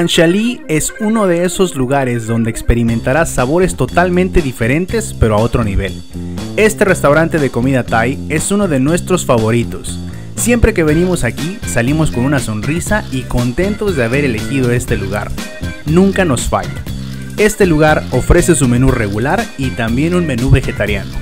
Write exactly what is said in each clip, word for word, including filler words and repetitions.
Anshali es uno de esos lugares donde experimentarás sabores totalmente diferentes pero a otro nivel. Este restaurante de comida Thai es uno de nuestros favoritos. Siempre que venimos aquí salimos con una sonrisa y contentos de haber elegido este lugar. Nunca nos falla. Este lugar ofrece su menú regular y también un menú vegetariano.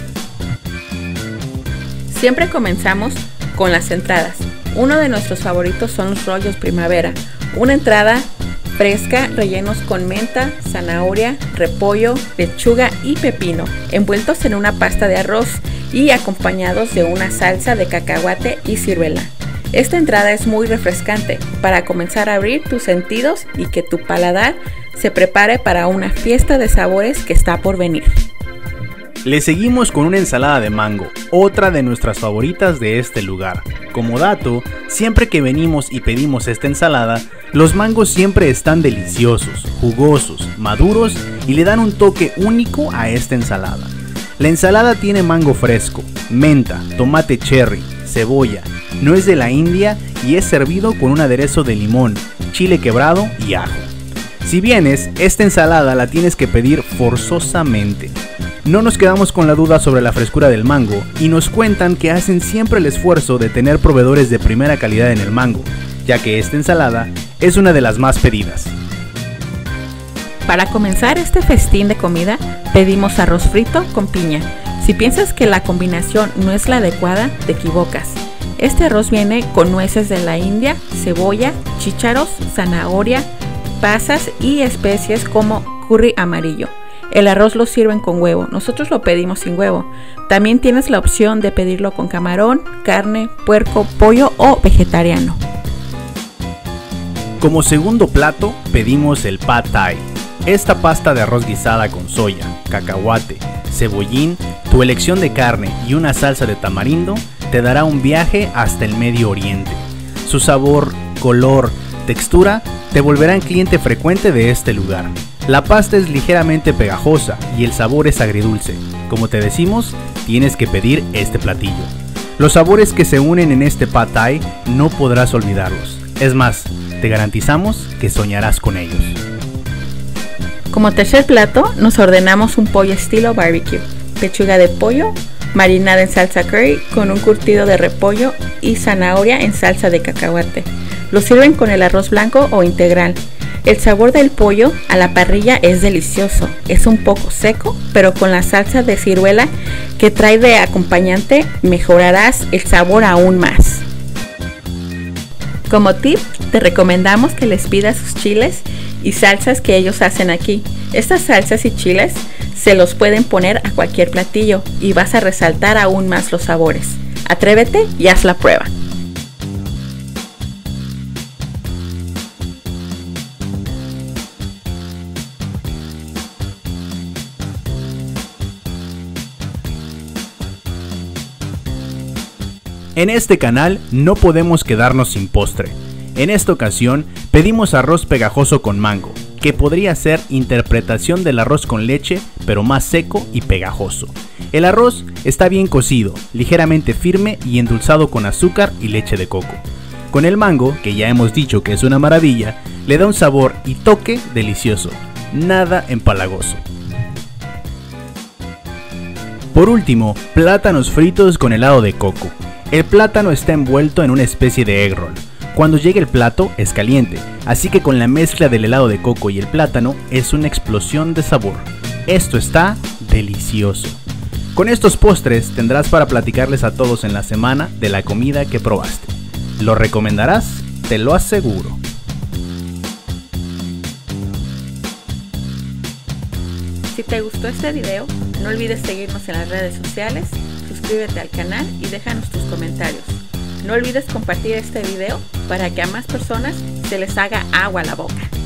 Siempre comenzamos con las entradas. Uno de nuestros favoritos son los rollos primavera, una entrada fresca rellenos con menta, zanahoria, repollo, lechuga y pepino, envueltos en una pasta de arroz y acompañados de una salsa de cacahuate y ciruela. Esta entrada es muy refrescante para comenzar a abrir tus sentidos y que tu paladar se prepare para una fiesta de sabores que está por venir. Le seguimos con una ensalada de mango, otra de nuestras favoritas de este lugar. Como dato, siempre que venimos y pedimos esta ensalada, los mangos siempre están deliciosos, jugosos, maduros y le dan un toque único a esta ensalada. La ensalada tiene mango fresco, menta, tomate cherry, cebolla, nuez de la India y es servido con un aderezo de limón, chile quebrado y ajo. Si vienes, esta ensalada la tienes que pedir forzosamente. No nos quedamos con la duda sobre la frescura del mango y nos cuentan que hacen siempre el esfuerzo de tener proveedores de primera calidad en el mango, ya que esta ensalada es una de las más pedidas. Para comenzar este festín de comida, pedimos arroz frito con piña. Si piensas que la combinación no es la adecuada, te equivocas. Este arroz viene con nueces de la India, cebolla, chícharos, zanahoria, pasas y especies como curry amarillo. El arroz lo sirven con huevo, nosotros lo pedimos sin huevo. También tienes la opción de pedirlo con camarón, carne, puerco, pollo o vegetariano. Como segundo plato pedimos el Pad Thai. Esta pasta de arroz guisada con soya, cacahuate, cebollín, tu elección de carne y una salsa de tamarindo te dará un viaje hasta el Medio Oriente. Su sabor, color, textura te volverán cliente frecuente de este lugar. La pasta es ligeramente pegajosa y el sabor es agridulce. Como te decimos, tienes que pedir este platillo. Los sabores que se unen en este Pad Thai no podrás olvidarlos. Es más, te garantizamos que soñarás con ellos. Como tercer plato, nos ordenamos un pollo estilo barbecue, pechuga de pollo marinada en salsa curry con un curtido de repollo y zanahoria en salsa de cacahuate. Lo sirven con el arroz blanco o integral. El sabor del pollo a la parrilla es delicioso, es un poco seco, pero con la salsa de ciruela que trae de acompañante mejorarás el sabor aún más. Como tip, te recomendamos que les pidas sus chiles y salsas que ellos hacen aquí. Estas salsas y chiles se los pueden poner a cualquier platillo y vas a resaltar aún más los sabores. Atrévete y haz la prueba. En este canal no podemos quedarnos sin postre. En esta ocasión pedimos arroz pegajoso con mango, que podría ser interpretación del arroz con leche, pero más seco y pegajoso. El arroz está bien cocido, ligeramente firme y endulzado con azúcar y leche de coco. Con el mango, que ya hemos dicho que es una maravilla, le da un sabor y toque delicioso, nada empalagoso. Por último, plátanos fritos con helado de coco. El plátano está envuelto en una especie de egg roll. Cuando llegue el plato es caliente, así que con la mezcla del helado de coco y el plátano es una explosión de sabor. Esto está delicioso. Con estos postres tendrás para platicarles a todos en la semana de la comida que probaste. ¿Lo recomendarás? Te lo aseguro. Si te gustó este video, no olvides seguirnos en las redes sociales, suscríbete al canal y déjanos tus comentarios. No olvides compartir este video para que a más personas se les haga agua a la boca.